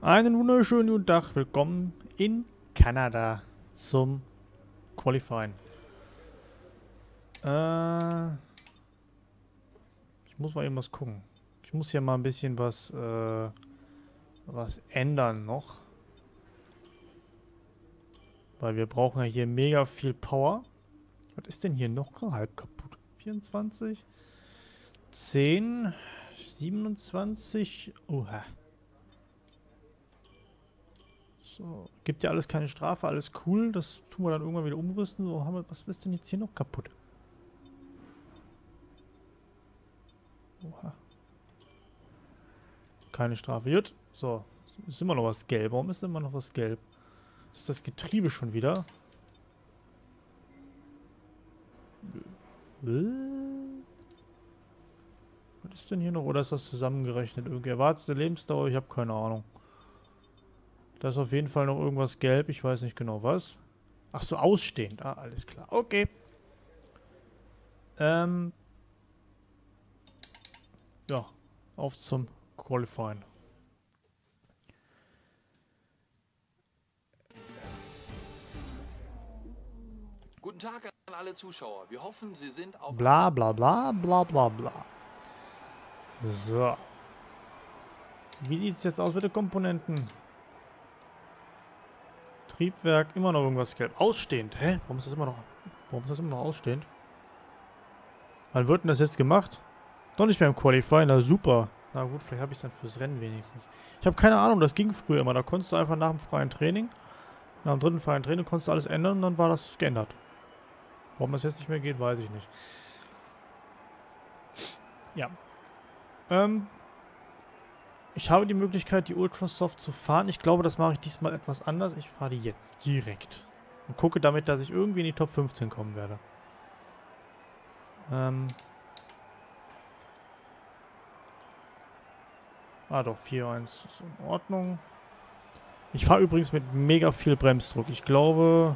Einen wunderschönen guten Tag. Willkommen in Kanada zum Qualifying. Ich muss mal eben was gucken. Ich muss hier mal ein bisschen was ändern noch. Weil wir brauchen ja hier mega viel Power. Was ist denn hier noch halb kaputt? 24, 10, 27. Oha. So, gibt ja alles keine Strafe, alles cool. Das tun wir dann irgendwann wieder umrüsten. So, was ist denn jetzt hier noch kaputt? Oha. Keine Strafe. Gut. So, ist immer noch was gelb. Warum ist immer noch was gelb? Ist das Getriebe schon wieder? Was ist denn hier noch? Oder ist das zusammengerechnet? Irgendwie erwartete Lebensdauer? Ich habe keine Ahnung. Da ist auf jeden Fall noch irgendwas gelb. Ich weiß nicht genau was. Ach so, ausstehend. Ah, alles klar. Okay. Ja, auf zum Qualifying. Guten Tag an alle Zuschauer. Wir hoffen, Sie sind auf... Bla bla bla bla bla bla. So. Wie sieht es jetzt aus mit den Komponenten? Triebwerk, immer noch irgendwas gelb. Ausstehend. Hä? Warum ist das immer noch ausstehend? Wann wird denn das jetzt gemacht? Doch nicht mehr im Qualifying. Na super. Na gut, vielleicht habe ich es dann fürs Rennen wenigstens. Ich habe keine Ahnung, das ging früher immer. Da konntest du einfach nach dem freien Training, nach dem dritten freien Training, konntest du alles ändern und dann war das geändert. Warum das jetzt nicht mehr geht, weiß ich nicht. Ja. Ich habe die Möglichkeit, die Ultrasoft zu fahren. Ich glaube, das mache ich diesmal etwas anders. Ich fahre die jetzt direkt. Und gucke damit, dass ich irgendwie in die Top 15 kommen werde. Ah doch, 4-1 ist in Ordnung. Ich fahre übrigens mit mega viel Bremsdruck. Ich glaube,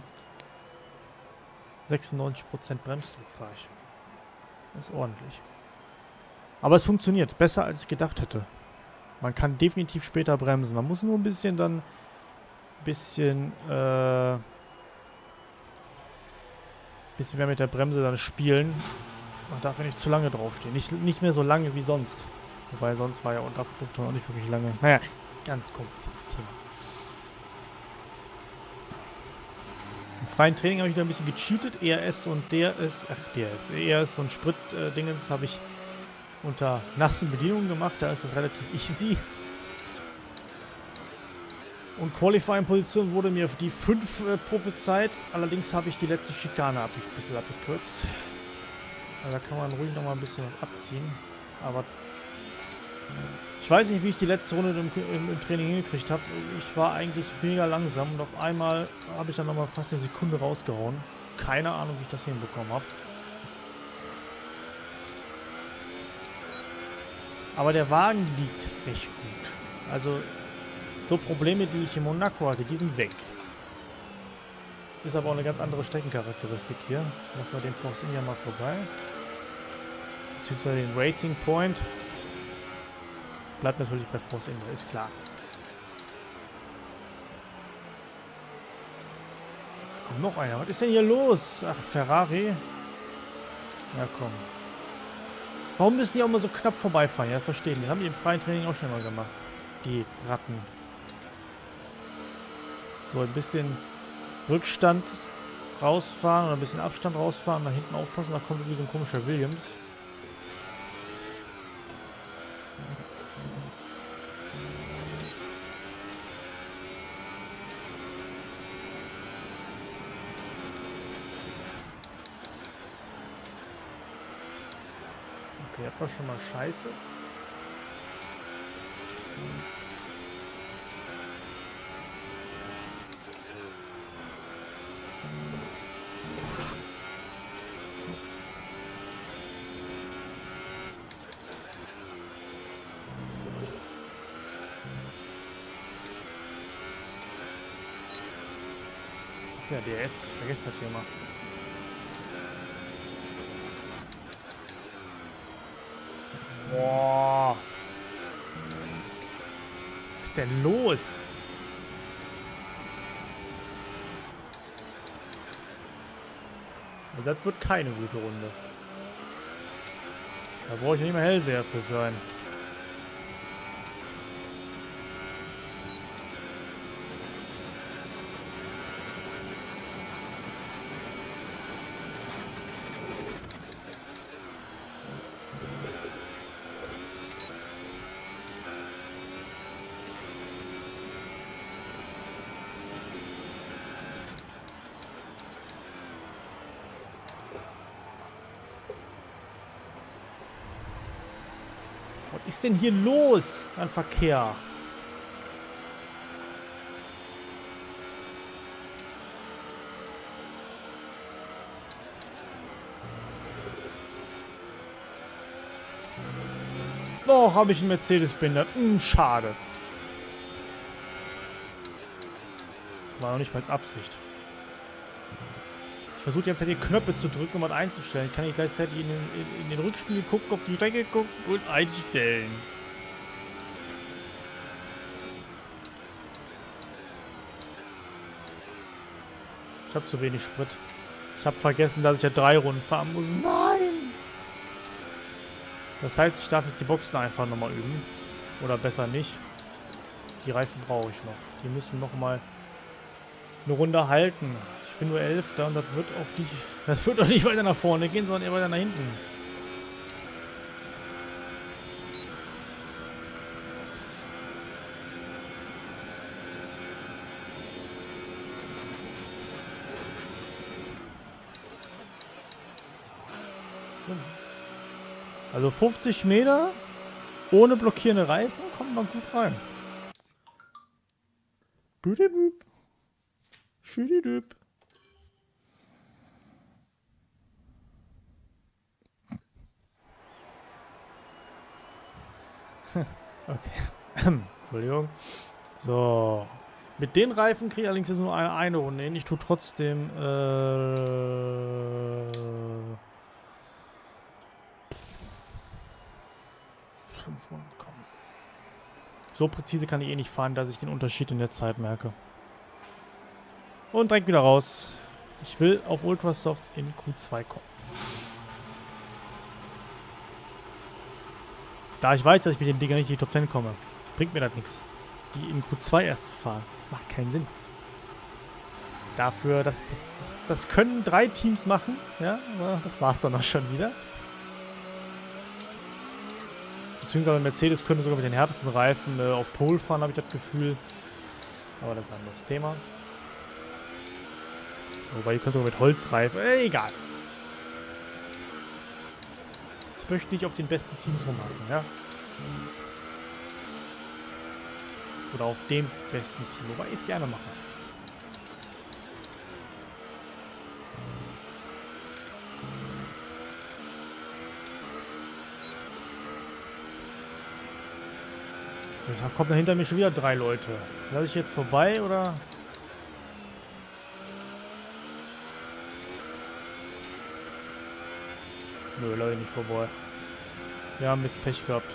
96% Bremsdruck fahre ich. Das ist ordentlich. Aber es funktioniert. Besser, als ich gedacht hätte. Man kann definitiv später bremsen. Man muss nur ein bisschen dann... bisschen mehr mit der Bremse dann spielen. Man darf ja nicht zu lange draufstehen. Nicht mehr so lange wie sonst. Wobei sonst war ja und durfte man auch nicht wirklich lange. Naja, ganz kompliziertes Thema. Im freien Training habe ich wieder ein bisschen gecheatet. ERS und ERS und Sprit-Dingens habe ich unter nassen Bedienungen gemacht. Da ist das relativ easy. Und Qualifying-Position wurde mir die 5 prophezeit. Allerdings habe ich die letzte Schikane ein bisschen abgekürzt. Also da kann man ruhig nochmal ein bisschen was abziehen. Aber ich weiß nicht, wie ich die letzte Runde im Training hingekriegt habe. Ich war eigentlich mega langsam und auf einmal habe ich dann nochmal fast eine Sekunde rausgehauen. Keine Ahnung, wie ich das hinbekommen habe. Aber der Wagen liegt recht gut. Also so Probleme, die ich in Monaco hatte, die sind weg. Ist aber auch eine ganz andere Streckencharakteristik hier. Lassen wir den Force India mal vorbei. Beziehungsweise den Racing Point. Bleibt natürlich bei Force India, ist klar. Kommt noch einer. Was ist denn hier los? Ach, Ferrari. Ja, komm. Warum müssen die auch mal so knapp vorbeifahren? Ja, verstehen. Das haben die im freien Training auch schon mal gemacht. Die Ratten. So, ein bisschen Rückstand rausfahren oder ein bisschen Abstand rausfahren. Da hinten aufpassen, da kommt irgendwie so ein komischer Williams. Okay, das war schon mal scheiße. Ja, DRS, ich vergesse das hier mal. Boah. ist denn los? Das wird keine gute Runde. Da brauche ich nicht mehr Hellseher für sein. Was ist denn hier los an Verkehr? Oh, habe ich einen Mercedes-Benz. Schade. War noch nicht mal als Absicht. Ich versuche die ganze Zeit die Knöpfe zu drücken, um was einzustellen. Kann ich gleichzeitig in den Rückspiegel gucken, auf die Strecke gucken und einstellen. Ich habe zu wenig Sprit. Ich habe vergessen, dass ich ja 3 Runden fahren muss. Nein! Das heißt, ich darf jetzt die Boxen einfach nochmal üben. Oder besser nicht. Die Reifen brauche ich noch. Die müssen nochmal eine Runde halten. Ich bin nur 11. Und das wird auch nicht... Das wird auch nicht weiter nach vorne gehen, sondern eher weiter nach hinten. Also 50 Meter ohne blockierende Reifen kommt man gut rein. Büdibüb. Schüdidüb. Okay. Entschuldigung. So. Mit den Reifen kriege ich allerdings jetzt nur eine Runde hin. Ich tue trotzdem 5 Runden kommen. So präzise kann ich eh nicht fahren, dass ich den Unterschied in der Zeit merke. Und direkt wieder raus. Ich will auf Ultrasoft in Q2 kommen. Da ich weiß, dass ich mit den Dingern nicht in die Top 10 komme, bringt mir das nichts, die in Q2 erst zu fahren. Das macht keinen Sinn. Dafür, das können 3 Teams machen, ja, aber das war's dann auch schon wieder. Beziehungsweise Mercedes könnte sogar mit den härtesten Reifen auf Pole fahren, habe ich das Gefühl. Aber das ist ein anderes Thema. Wobei, ihr könnt sogar mit Holzreifen, egal. Ich möchte nicht auf den besten Teams rumhaken, ja. Oder auf dem besten Team, wobei ich es gerne mache. Jetzt kommen da hinter mir schon wieder 3 Leute. Lasse ich jetzt vorbei, oder? Nö, lasse ich nicht vorbei. Wir haben jetzt Pech gehabt.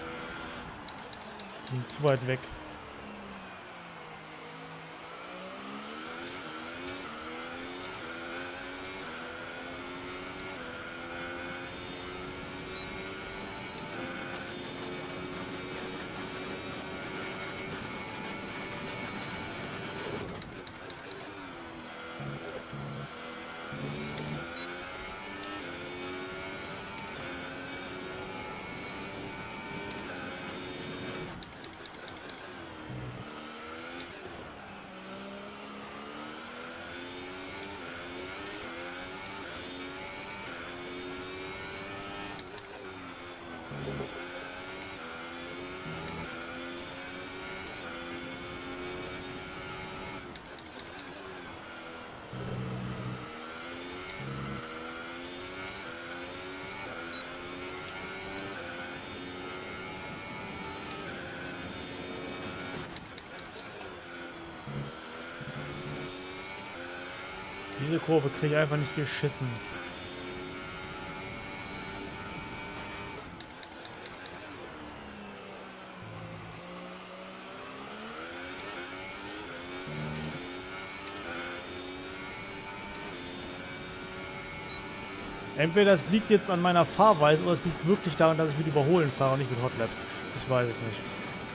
Die sind zu weit weg. Diese Kurve kriege ich einfach nicht geschissen. Entweder es liegt jetzt an meiner Fahrweise oder es liegt wirklich daran, dass ich mit Überholen fahre und nicht mit Hotlap. Ich weiß es nicht.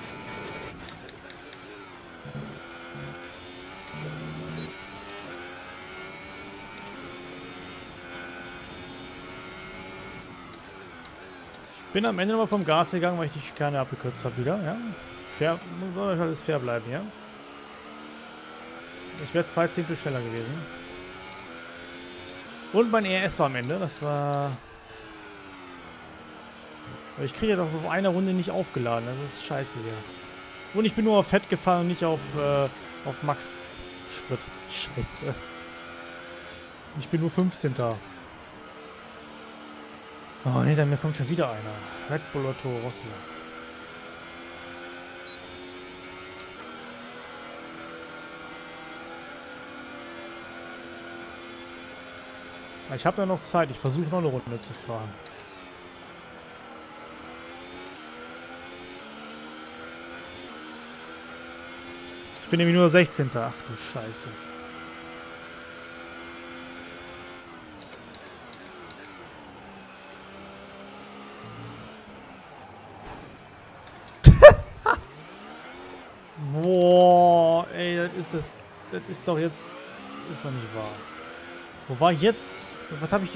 Ich bin am Ende nochmal vom Gas gegangen, weil ich die Schikane abgekürzt habe wieder, ja. Fair, soll alles fair bleiben, ja. Ich wäre 2 Zehntel schneller gewesen. Und mein ERS war am Ende, das war... Aber ich kriege ja doch auf einer Runde nicht aufgeladen, das ist scheiße hier. Und ich bin nur auf Fett gefahren und nicht auf Max Sprit. Scheiße. Ich bin nur 15. Oh, hinter mir kommt schon wieder einer. Red Bull oder Toro Rosso. Ich habe ja noch Zeit. Ich versuche noch eine Runde zu fahren. Ich bin nämlich nur 16. Ach du Scheiße. Boah, ey, das ist doch jetzt, ist doch nicht wahr. Wo war ich jetzt? Was habe ich...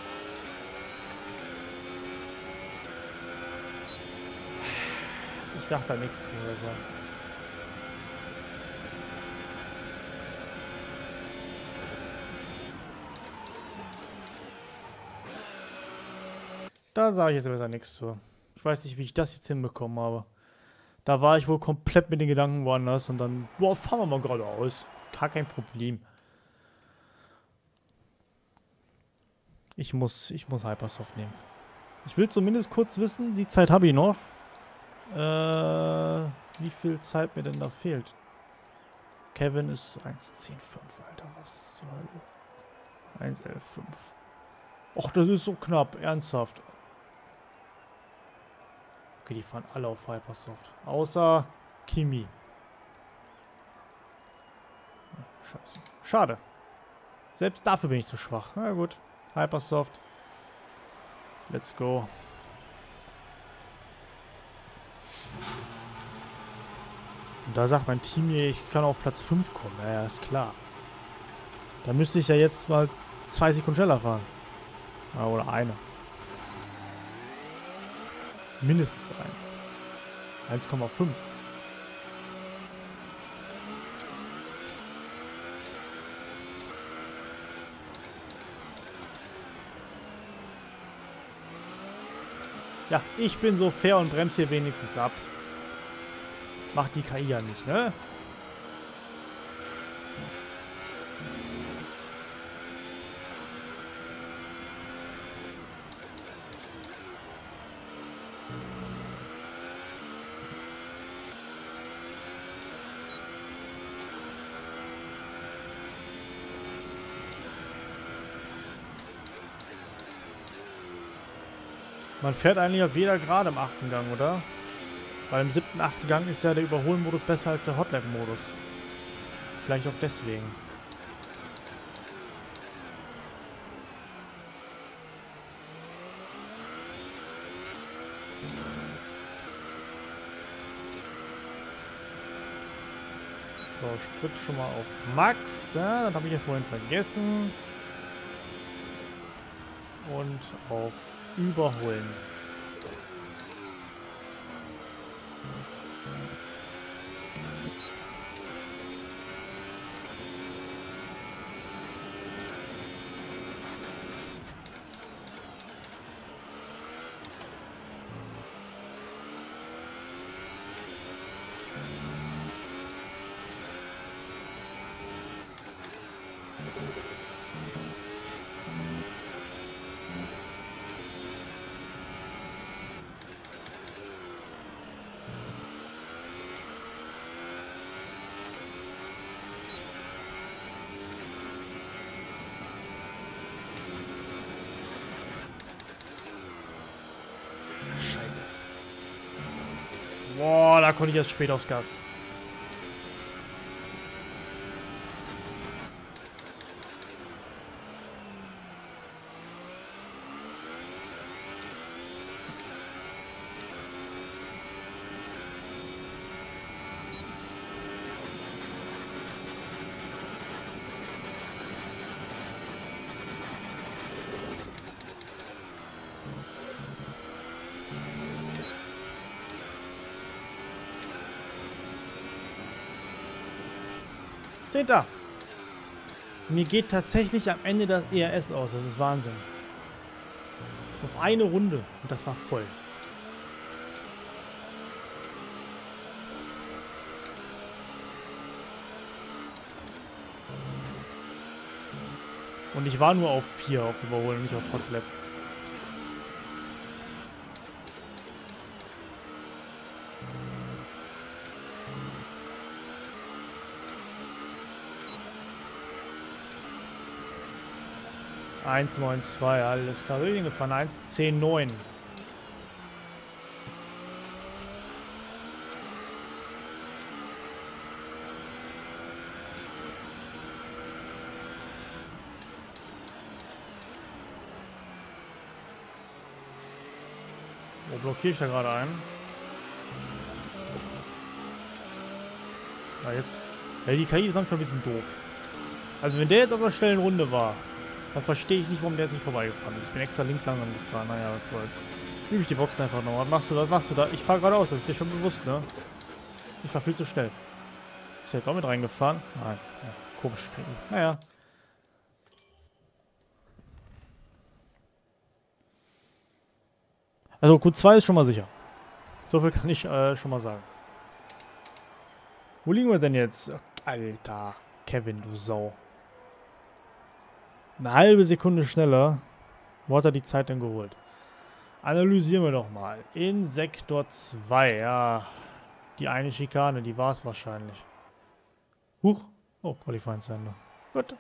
Ich sag da nichts zu oder so. Da sage ich jetzt besser nichts zu. Ich weiß nicht, wie ich das jetzt hinbekommen habe. Da war ich wohl komplett mit den Gedanken woanders und dann, boah, fahren wir mal geradeaus. Gar kein Problem. Ich muss Hypersoft nehmen. Ich will zumindest kurz wissen, die Zeit habe ich noch. Wie viel Zeit mir denn da fehlt. Kevin ist 1.10.5, Alter, was zur Hölle. 1.11.5. Och, das ist so knapp, ernsthaft. Okay, die fahren alle auf Hypersoft. Außer Kimi. Scheiße. Schade. Selbst dafür bin ich zu schwach. Na gut. Hypersoft. Let's go. Und da sagt mein Team hier, ich kann auf Platz 5 kommen. Ja, ist klar. Da müsste ich ja jetzt mal 2 Sekunden schneller fahren. Ja, oder eine. Mindestens eine. 1,5. Ja, ich bin so fair und bremse hier wenigstens ab. Macht die KI ja nicht, ne? Man fährt eigentlich auf jeder Gerade im 8. Gang, oder? Weil im 7., 8. Gang ist ja der Überholmodus besser als der Hotlap-Modus. Vielleicht auch deswegen. So, Sprit schon mal auf Max. Ja, das habe ich ja vorhin vergessen. Und auf Überholen. Scheiße. Boah, da konnte ich erst spät aufs Gas. 10. Mir geht tatsächlich am Ende das ERS aus. Das ist Wahnsinn. Auf eine Runde. Und das war voll. Und ich war nur auf 4 auf Überholen, nicht auf Hotlap. (1,92), alles klar. Richtig gefahren. 1,10,9. Wo blockiere ich da gerade ein? Ah, jetzt. Ja, die KI ist manchmal ein bisschen doof. Also wenn der jetzt auf einer schnellen Runde war, dann verstehe ich nicht, warum der jetzt nicht vorbeigefahren ist. Ich bin extra links langsam gefahren. Naja, was soll's. Übe ich die Box einfach noch. Was machst du da? Was machst du da? Ich fahre geradeaus, das ist dir schon bewusst, ne? Ich fahre viel zu schnell. Ist der jetzt auch mit reingefahren? Nein. Ja, komisch. Naja. Also Q2 ist schon mal sicher. So viel kann ich schon mal sagen. Wo liegen wir denn jetzt? Alter, Kevin, du Sau. Eine halbe Sekunde schneller. Wo hat er die Zeit denn geholt? Analysieren wir doch mal. In Sektor 2, ja. Die eine Schikane, die war es wahrscheinlich. Huch. Oh, Qualifying Center. Gut.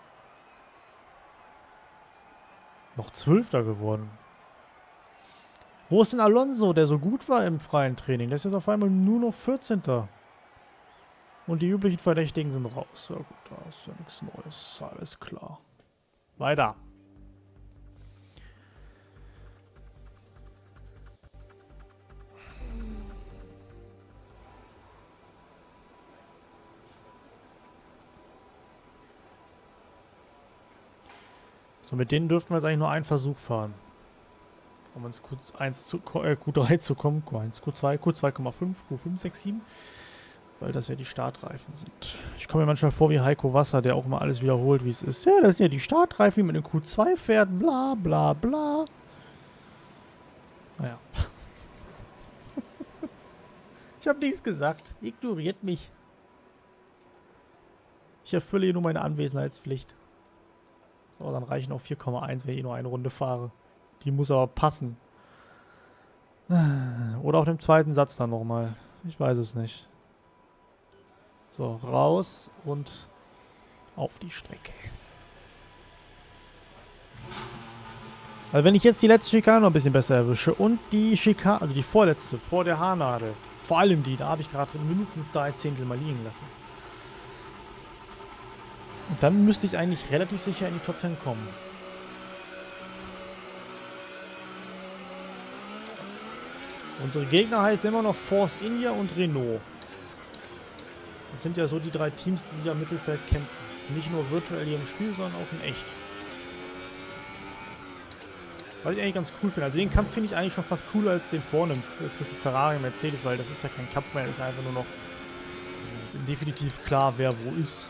Noch 12. geworden. Wo ist denn Alonso, der so gut war im freien Training? Der ist jetzt auf einmal nur noch 14. Und die üblichen Verdächtigen sind raus. Ja gut, da ist ja nichts Neues. Alles klar. Weiter. So, mit denen dürften wir jetzt eigentlich nur einen Versuch fahren. Um ins Q3 zu kommen. Q1, Q2, Q2,5, Q5, 6, 7. Weil das ja die Startreifen sind. Ich komme mir manchmal vor wie Heiko Wasser, der auch mal alles wiederholt, wie es ist. Ja, das sind ja die Startreifen, wie man in Q2 fährt. Bla, bla, bla. Naja. Ich habe nichts gesagt. Ignoriert mich. Ich erfülle hier nur meine Anwesenheitspflicht. So, dann reichen auch 4,1, wenn ich nur eine Runde fahre. Die muss aber passen. Oder auf dem zweiten Satz dann nochmal. Ich weiß es nicht. So, raus und auf die Strecke. Also wenn ich jetzt die letzte Schikane noch ein bisschen besser erwische und die Schikane, also die vorletzte, vor der Haarnadel, vor allem die, da habe ich gerade mindestens 3 Zehntel mal liegen lassen. Und dann müsste ich eigentlich relativ sicher in die Top 10 kommen. Unsere Gegner heißen immer noch Force India und Renault. Das sind ja so die 3 Teams, die am Mittelfeld kämpfen. Nicht nur virtuell hier im Spiel, sondern auch in echt. Was ich eigentlich ganz cool finde. Also den Kampf finde ich eigentlich schon fast cooler als den vorne zwischen Ferrari und Mercedes, weil das ist ja kein Kampf mehr, das ist einfach nur noch definitiv klar, wer wo ist.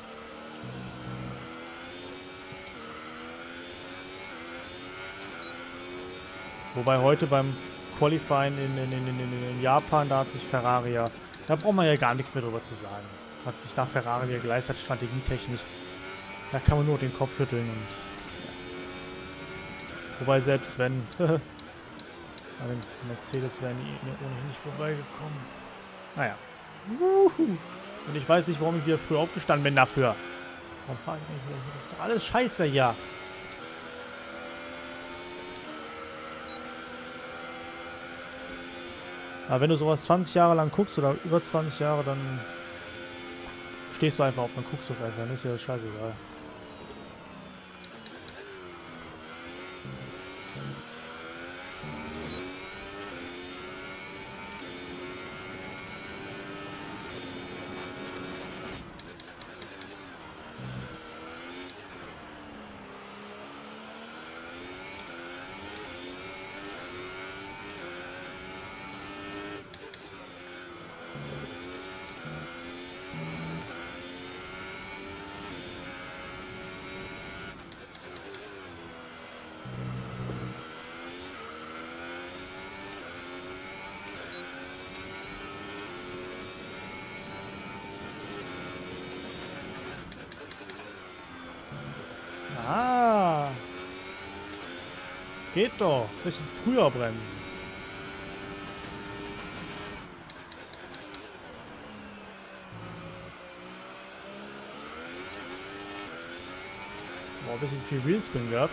Wobei heute beim Qualifying in Japan, da hat sich Ferrari ja, da braucht man ja gar nichts mehr drüber zu sagen. Hat sich da Ferrari ja geleistet, strategietechnisch. Da kann man nur den Kopf schütteln und ja. Wobei selbst wenn an den Mercedes wären die ohnehin nicht vorbeigekommen. Naja. Und ich weiß nicht, warum ich wieder früh aufgestanden bin dafür. Warum fahre ich nicht wieder hier? Das ist doch alles scheiße, ja. Aber wenn du sowas 20 Jahre lang guckst oder über 20 Jahre, dann stehst du einfach auf, dann guckst du es einfach, dann ist ja das scheißegal. Geht doch. Bisschen früher bremsen. Boah, ein bisschen viel Wheelspin gehabt.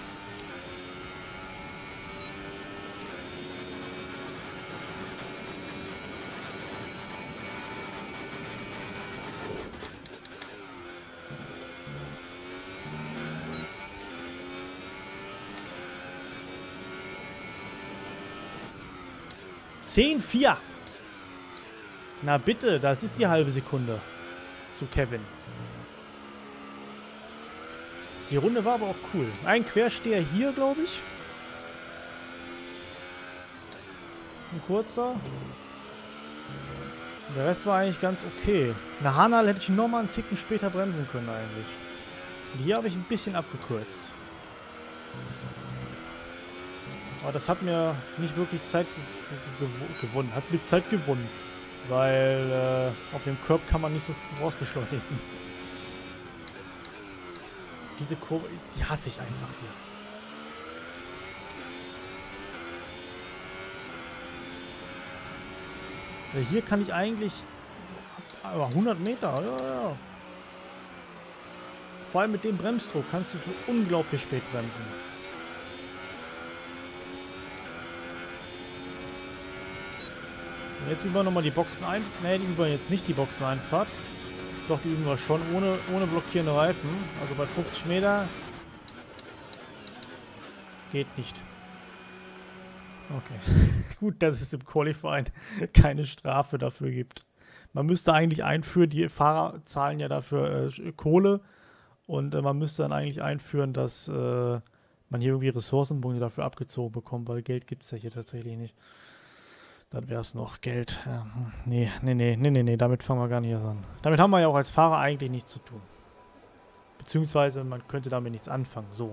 Zehn, 4. Na bitte, das ist die halbe Sekunde zu Kevin. Die Runde war aber auch cool. Ein Quersteher hier, glaube ich. Ein kurzer. Der Rest war eigentlich ganz okay. Eine Hanal hätte ich nochmal einen Ticken später bremsen können eigentlich. Und hier habe ich ein bisschen abgekürzt. Aber das hat mir nicht wirklich Zeit gewonnen. Hat mir Zeit gewonnen. Weil auf dem Curb kann man nicht so rausbeschleunigen. Diese Kurve, die hasse ich einfach hier. Hier kann ich eigentlich... Aber 100 Meter, ja. Vor allem mit dem Bremsdruck kannst du so unglaublich spät bremsen. Jetzt üben wir nochmal die Boxen ein. Ne, die üben wir jetzt nicht die Boxeneinfahrt. Doch, die üben wir schon ohne blockierende Reifen. Also bei 50 Meter geht nicht. Okay. Gut, dass es im Qualifying keine Strafe dafür gibt. Man müsste eigentlich einführen, die Fahrer zahlen ja dafür Kohle. Und man müsste dann eigentlich einführen, dass man hier irgendwie Ressourcenpunkte dafür abgezogen bekommt, weil Geld gibt es ja hier tatsächlich nicht. Dann wäre es noch Geld. Ja, nee, damit fangen wir gar nicht an. Damit haben wir ja auch als Fahrer eigentlich nichts zu tun. Beziehungsweise man könnte damit nichts anfangen. So.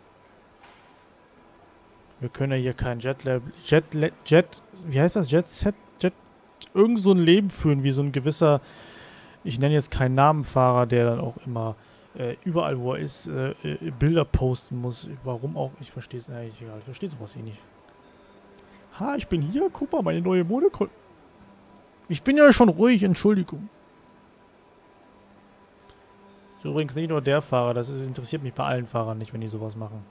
Wir können ja hier kein wie heißt das? Irgend so ein Leben führen, wie so ein gewisser, ich nenne jetzt keinen Namenfahrer, der dann auch immer überall, wo er ist, Bilder posten muss. Warum auch? Ich verstehe es, egal, ich verstehe sowas eh nicht. Ha, ich bin hier, guck mal, meine neue Monokel. Ich bin ja schon ruhig, Entschuldigung. Ist übrigens nicht nur der Fahrer, das interessiert mich bei allen Fahrern nicht, wenn die sowas machen.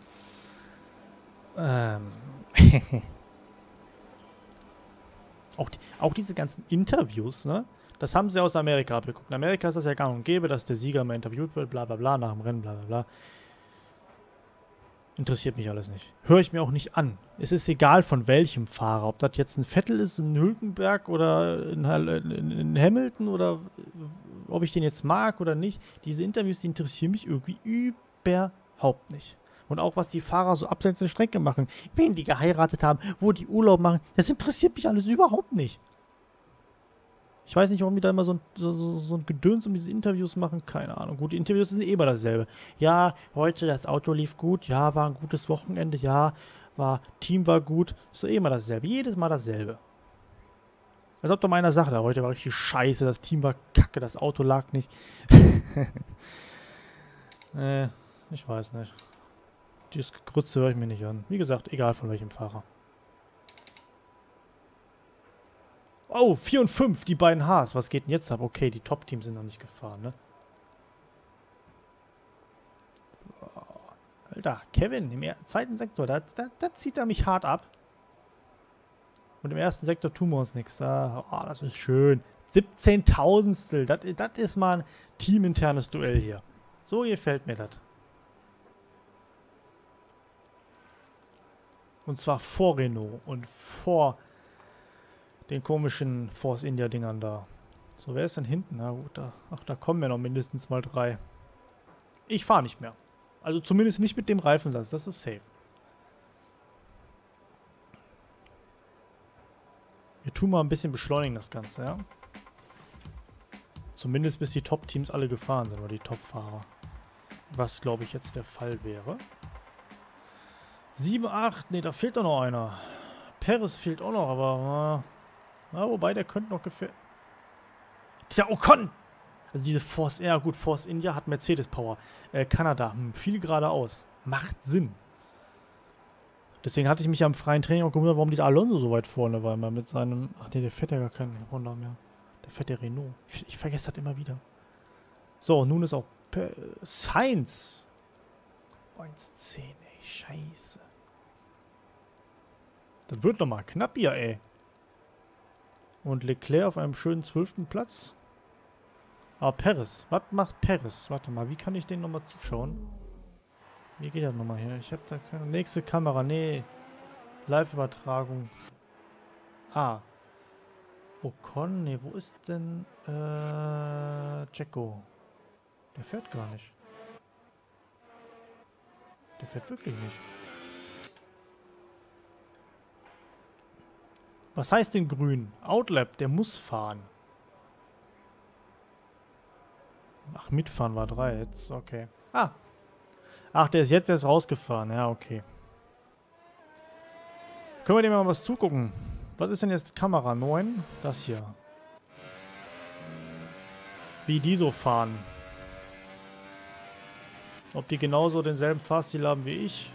Auch diese ganzen Interviews, ne? Das haben sie aus Amerika abgeguckt. In Amerika ist das ja gang und gäbe, dass der Sieger mal interviewt wird, bla bla bla, nach dem Rennen, bla bla bla. Interessiert mich alles nicht. Höre ich mir auch nicht an. Es ist egal von welchem Fahrer. Ob das jetzt ein Vettel ist, ein Hülkenberg oder ein Hamilton oder ob ich den jetzt mag oder nicht. Diese Interviews, die interessieren mich irgendwie überhaupt nicht. Und auch was die Fahrer so abseits der Strecke machen. Wen die geheiratet haben, wo die Urlaub machen. Das interessiert mich alles überhaupt nicht. Ich weiß nicht, warum die da immer so ein Gedöns um diese Interviews machen. Keine Ahnung. Gut, die Interviews sind eh immer dasselbe. Ja, heute das Auto lief gut. Ja, war ein gutes Wochenende. Ja, Team war gut. Ist doch eh immer dasselbe. Jedes Mal dasselbe. Als ob da mal einer sagt, heute war richtig scheiße. Das Team war kacke. Das Auto lag nicht. Ich weiß nicht. Dieses Grütze höre ich mir nicht an. Wie gesagt, egal von welchem Fahrer. Oh, 4 und 5, die beiden Haas. Was geht denn jetzt ab? Okay, die Top-Teams sind noch nicht gefahren, ne? So. Alter, Kevin, im zweiten Sektor, da zieht er mich hart ab. Und im ersten Sektor tun wir uns nichts. Das ist schön. 17.000stel, das ist mal ein teaminternes Duell hier. So gefällt mir das. Und zwar vor Renault und vor den komischen Force India Dingern da. So, wer ist denn hinten? Na gut, da kommen ja noch mindestens mal 3. Ich fahre nicht mehr. Also zumindest nicht mit dem Reifensatz, das ist safe. Wir tun mal ein bisschen beschleunigen das Ganze, ja. Zumindest bis die Top-Teams alle gefahren sind, oder die Top-Fahrer. Was, glaube ich, jetzt der Fall wäre. 7, 8, ne, da fehlt doch noch einer. Perez fehlt auch noch, aber... wobei, der könnte noch gefährlich... Dieser Ocon! Also diese Force... Ja gut, Force India hat Mercedes Power. Kanada, viel geradeaus. Macht Sinn. Deswegen hatte ich mich am freien Training auch gewundert, warum dieser Alonso so weit vorne war. Mal mit seinem... Ach nee, der fährt ja gar keinen Honda mehr. Der fährt der Renault. Ich vergesse das immer wieder. So, nun ist auch Sainz. 1,10, ey. Scheiße. Das wird nochmal knapp hier, ey. Und Leclerc auf einem schönen 12. Platz. Aber Perez. Was macht Perez? Warte mal, wie kann ich den nochmal zuschauen? Wie geht das nochmal her? Ich habe da keine... Nächste Kamera. Nee. Live-Übertragung. Ah. Ocon. Nee, wo ist denn... Checo? Der fährt gar nicht. Der fährt wirklich nicht. Was heißt denn grün? Outlap, der muss fahren. Ach, mitfahren war 3 jetzt. Okay. Ah. Ach, der ist jetzt erst rausgefahren. Ja, okay. Können wir dem mal was zugucken? Was ist denn jetzt Kamera 9? Das hier. Wie die so fahren. Ob die genauso denselben Fahrstil haben wie ich.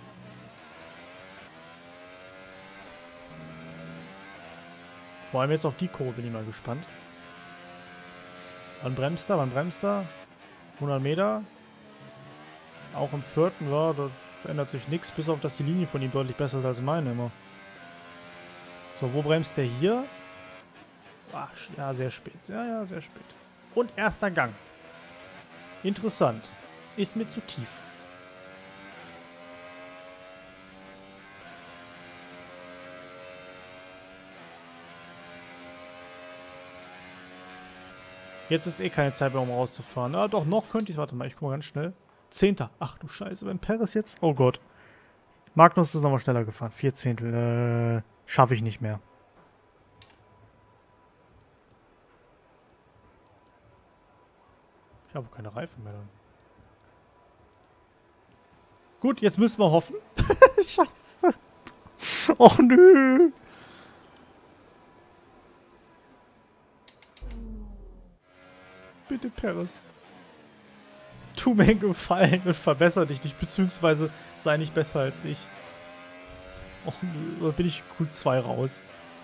Vor allem jetzt auf die Kurve bin ich mal gespannt. Wann bremst er? Wann bremst er? 100 Meter. Auch im 4. Ja, da ändert sich nichts, bis auf dass die Linie von ihm deutlich besser ist als meine immer. So, wo bremst der hier? Ach, ja, sehr spät. Ja, sehr spät. Und erster Gang. Interessant. Ist mir zu tief. Jetzt ist eh keine Zeit mehr, um rauszufahren. Ah, doch, noch könnte ich es. Warte mal, ich gucke mal ganz schnell. 10. Ach du Scheiße, wenn Perez jetzt... Oh Gott. Magnus ist nochmal schneller gefahren. 4 Zehntel. Schaffe ich nicht mehr. Ich habe keine Reifen mehr dann. Gut, jetzt müssen wir hoffen. Scheiße. Och nö. Bitte, Perez. Tu mir einen Gefallen und verbessere dich nicht, beziehungsweise sei nicht besser als ich. Och nö, da bin ich Q2 raus.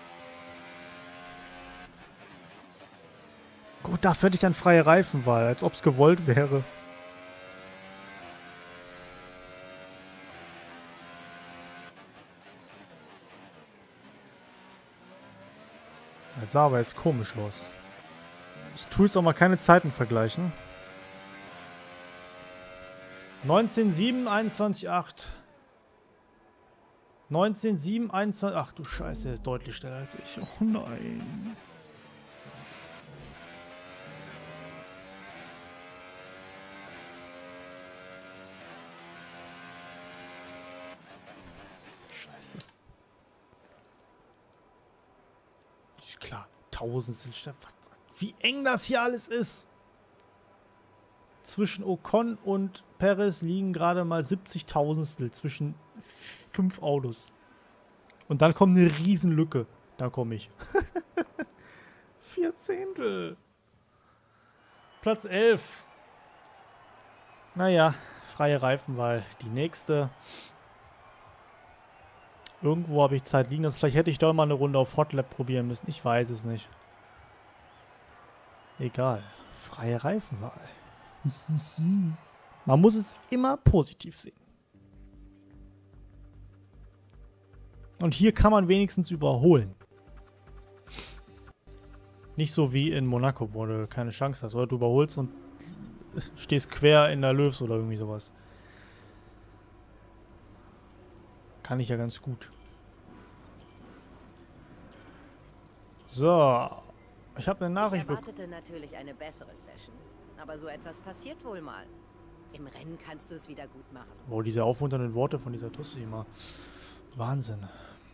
Gut, dafür hätte ich dann freie Reifenwahl, als ob es gewollt wäre. Das sah aber jetzt komisch aus. Ich tue jetzt auch mal keine Zeiten vergleichen. 19,7, 21,8. 19,7, 21... Ach du Scheiße, er ist deutlich schneller als ich. Oh nein. Scheiße. Ist klar, Tausendstel statt... Wie eng das hier alles ist. Zwischen Ocon und Perez liegen gerade mal 70.000stel zwischen 5 Autos. Und dann kommt eine Riesenlücke. Da komme ich. 4 Zehntel. Platz 11. Naja, freie Reifenwahl. Die nächste. Irgendwo habe ich Zeit liegen. Vielleicht hätte ich doch mal eine Runde auf Hotlap probieren müssen. Ich weiß es nicht. Egal. Freie Reifenwahl. Man muss es immer positiv sehen. Und hier kann man wenigstens überholen. Nicht so wie in Monaco, wo du keine Chance hast. Oder du überholst und stehst quer in der Löws oder irgendwie sowas. Kann ich ja ganz gut. So. Ich habe eine Nachricht bekommen. Ich erwartete natürlich eine bessere Session. Aber so etwas passiert wohl mal. Im Rennen kannst du es wieder gut machen. Oh, diese aufmunternden Worte von dieser Tussi immer. Wahnsinn.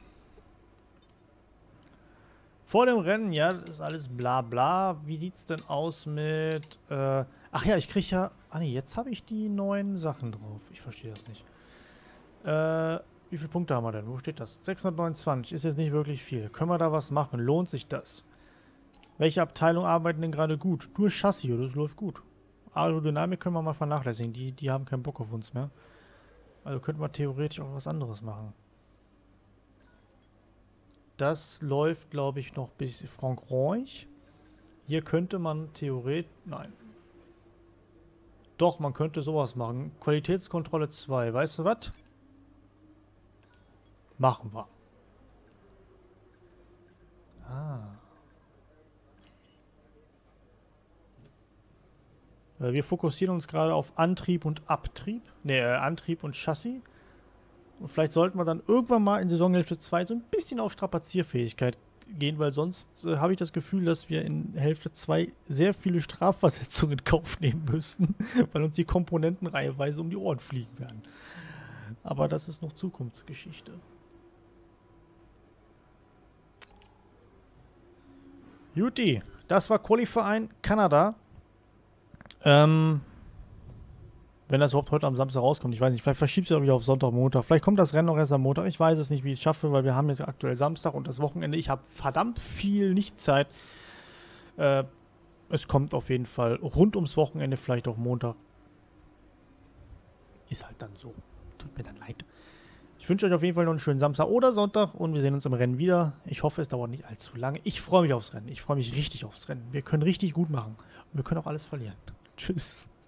Vor dem Rennen, ja, das ist alles bla bla. Wie sieht's denn aus mit... ach ja, ich kriege ja... Ah nee, jetzt habe ich die neuen Sachen drauf. Ich verstehe das nicht. Wie viele Punkte haben wir denn? Wo steht das? 629. Ist jetzt nicht wirklich viel. Können wir da was machen? Lohnt sich das? Welche Abteilung arbeiten denn gerade gut? Nur Chassis, das läuft gut. Aerodynamik können wir mal vernachlässigen. Die haben keinen Bock auf uns mehr. Also könnte man theoretisch auch was anderes machen. Das läuft, glaube ich, noch bis Frankreich. Hier könnte man theoretisch... Nein. Doch, man könnte sowas machen. Qualitätskontrolle 2. Weißt du was? Machen wir. Wir fokussieren uns gerade auf Antrieb und Abtrieb. Ne, Antrieb und Chassis. Und vielleicht sollten wir dann irgendwann mal in Saisonhälfte 2 so ein bisschen auf Strapazierfähigkeit gehen, weil sonst habe ich das Gefühl, dass wir in Hälfte 2 sehr viele Strafversetzungen in Kauf nehmen müssten, weil uns die Komponenten reiheweise um die Ohren fliegen werden. Aber das ist noch Zukunftsgeschichte. Juti, das war Qualifying Kanada. Wenn das überhaupt heute am Samstag rauskommt, ich weiß nicht, vielleicht verschiebt es ja wieder auf Sonntag, Montag. Vielleicht kommt das Rennen noch erst am Montag. Ich weiß es nicht, wie ich es schaffe, weil wir haben jetzt aktuell Samstag und das Wochenende. Ich habe verdammt viel Nicht-Zeit. Es kommt auf jeden Fall rund ums Wochenende, vielleicht auch Montag. Ist halt dann so. Tut mir dann leid. Ich wünsche euch auf jeden Fall noch einen schönen Samstag oder Sonntag und wir sehen uns im Rennen wieder. Ich hoffe, es dauert nicht allzu lange. Ich freue mich aufs Rennen. Ich freue mich richtig aufs Rennen. Wir können richtig gut machen. Und wir können auch alles verlieren. Tschüss.